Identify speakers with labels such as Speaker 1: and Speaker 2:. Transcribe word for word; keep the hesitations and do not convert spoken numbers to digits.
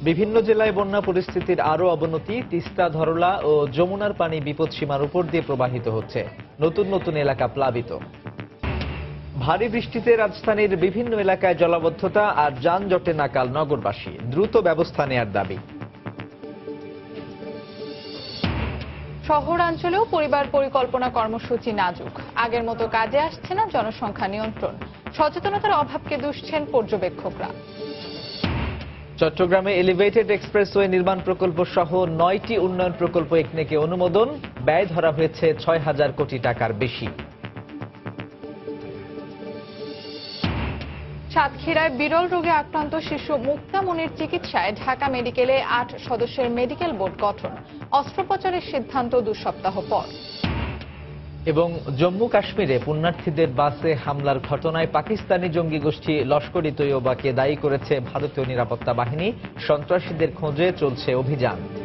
Speaker 1: বিভিন্ন জেলায় বন্যা পরিস্থিতির আরও অবনতি। তিস্তা, ধরলা ও যমুনার পানি বিপদসীমার উপর দিয়ে প্রবাহিত হচ্ছে। নতুন নতুন এলাকা প্লাবিত। ভারী বৃষ্টিতে রাজধানীর বিভিন্ন এলাকায় জলাবদ্ধতা আর যানজটে নাকাল নগরবাসী। দ্রুত ব্যবস্থা নেয়ার দাবি।
Speaker 2: শহরাঞ্চলেও পরিবার পরিকল্পনা কর্মসূচি নাজুক। আগের মতো কাজে আসছে না জনসংখ্যা নিয়ন্ত্রণ। সচেতনতার অভাবকে দুষছেন পর্যবেক্ষকরা।
Speaker 1: চট্টগ্রামে এলিভেটেড এক্সপ্রেসওয়ে নির্মাণ প্রকল্প সহ নয়টি উন্নয়ন প্রকল্প একনেকে অনুমোদন। ব্যয় ধরা হয়েছে ছয় হাজার কোটি টাকার বেশি।
Speaker 2: সাতক্ষীরায় বিরল রোগে আক্রান্ত শিশু মুক্তামনির চিকিৎসায় ঢাকা মেডিকেলে আট সদস্যের মেডিকেল বোর্ড গঠন। অস্ত্রোপচারের সিদ্ধান্ত দু সপ্তাহ পর।
Speaker 1: এবং জম্মু কাশ্মীরে পুণ্যার্থীদের বাসে হামলার ঘটনায় পাকিস্তানি জঙ্গি গোষ্ঠী লস্কর ই তৈয়বাকে দায়ী করেছে ভারতীয় নিরাপত্তা বাহিনী। সন্ত্রাসীদের খোঁজে চলছে অভিযান।